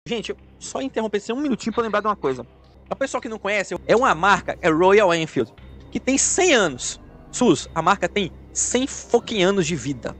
Gente, só interromper esse um minutinho pra lembrar de uma coisa. A pessoa que não conhece, é uma marca, é Royal Enfield, que tem 100 anos. Sus, a marca tem 100 fucking anos de vida.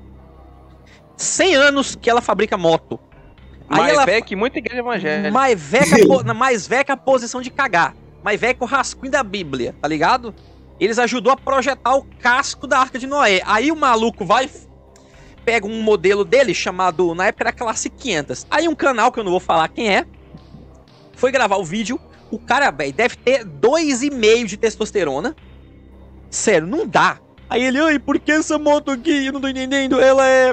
100 anos que ela fabrica moto. Mais velho que muita igreja evangélica. Mais velha que a posição de cagar. Mais velho que o rascunho da Bíblia, tá ligado? Eles ajudou a projetar o casco da Arca de Noé. Aí o maluco vai, pega um modelo dele chamado, na época era Classe 500. Aí um canal, que eu não vou falar quem é, foi gravar o vídeo. O cara, velho, deve ter 2,5 de testosterona. Sério, não dá. Aí ele, ai, por que essa moto aqui? Eu não tô entendendo. Ela é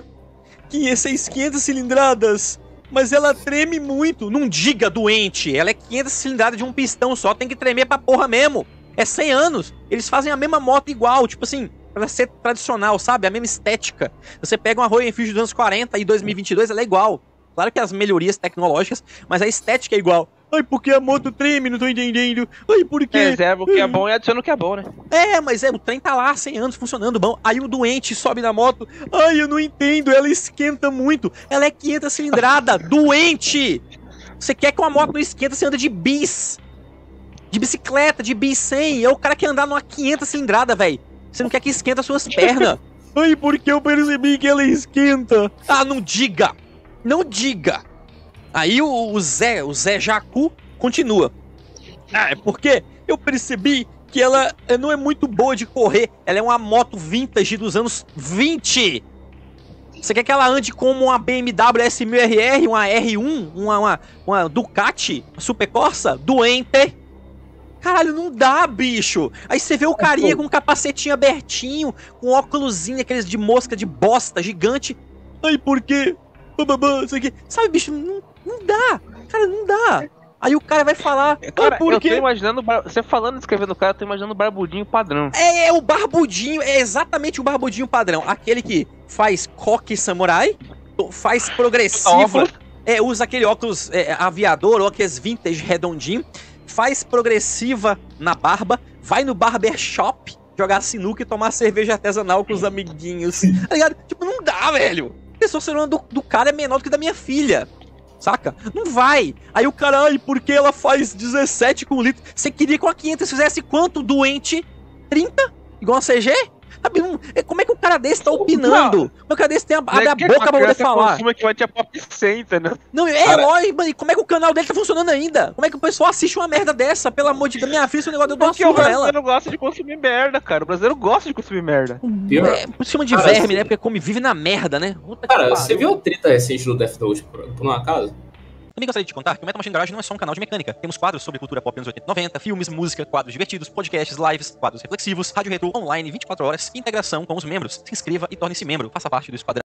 500 cilindradas, mas ela treme muito. Não diga, doente. Ela é 500 cilindradas de um pistão só. Tem que tremer pra porra mesmo. É 100 anos. Eles fazem a mesma moto igual. Tipo assim, pra ser tradicional, sabe? A mesma estética. Você pega uma Royal Enfield dos anos 40 e 2022, ela é igual. Claro que as melhorias tecnológicas, mas a estética é igual. Ai, porque a moto treme, não tô entendendo. Ai, por quê? Reserva o que é bom e adiciona o que é bom, né? É, mas o trem tá lá há 100 anos funcionando bom. Aí o doente sobe na moto. Ai, eu não entendo, ela esquenta muito. Ela é 500 cilindrada, doente! Você quer que uma moto não esquenta, você anda de bis. De bicicleta, de bis 100. É o cara quer andar numa 500 cilindrada, velho. Você não quer que esquenta as suas pernas. Ai, porque eu percebi que ela esquenta. Ah, não diga! Não diga! Aí o Zé Jacu continua. Ah, é porque eu percebi que ela não é muito boa de correr. Ela é uma moto vintage dos anos 20. Você quer que ela ande como uma BMW S1000RR, uma R1, uma Ducati, Super Corsa? Doente! Caralho, não dá, bicho! Aí você vê o carinha com um capacetinho abertinho, com óculosinho, aqueles de mosca de bosta gigante. Ai, por quê? Isso aqui. Sabe, bicho, não dá. Cara, não dá. Aí o cara vai falar. Cara, eu tô imaginando. Você falando e escrevendo o cara, eu tô imaginando o barbudinho padrão. É o barbudinho, é exatamente o barbudinho padrão. Aquele que faz coque samurai, faz progressivo. Usa aquele óculos aviador, ou aqueles vintage redondinho. Faz progressiva na barba, vai no barbershop jogar sinuca e tomar cerveja artesanal com os amiguinhos. Tá ligado? Tipo, não dá, velho. A testosterona do cara é menor do que da minha filha. Saca? Não vai. Aí o cara, ai, porque ela faz 17 com litro? Você queria que com a 500 fizesse quanto, doente? 30? Igual a CG? Sabe, como é que o cara desse tá opinando? Como é que o cara desse abre a boca pra poder falar? Que vai ter pop 100, entendeu? Não, lógico, mano. Como é que o canal dele tá funcionando ainda? Como é que o pessoal assiste uma merda dessa? Pelo amor de Deus, minha filha, esse negócio eu dou uma surra nela. O brasileiro gosta de consumir merda, cara. O brasileiro gosta de consumir merda. Por cima de verme, né? Porque vive na merda, né? Cara, você viu a treta recente do Death Note, por um acaso? Também gostaria de te contar que o Metal Machine Garage não é só um canal de mecânica. Temos quadros sobre cultura pop anos 80 e 90, filmes, música, quadros divertidos, podcasts, lives, quadros reflexivos, rádio retro online 24 horas e integração com os membros. Se inscreva e torne-se membro. Faça parte do esquadrão.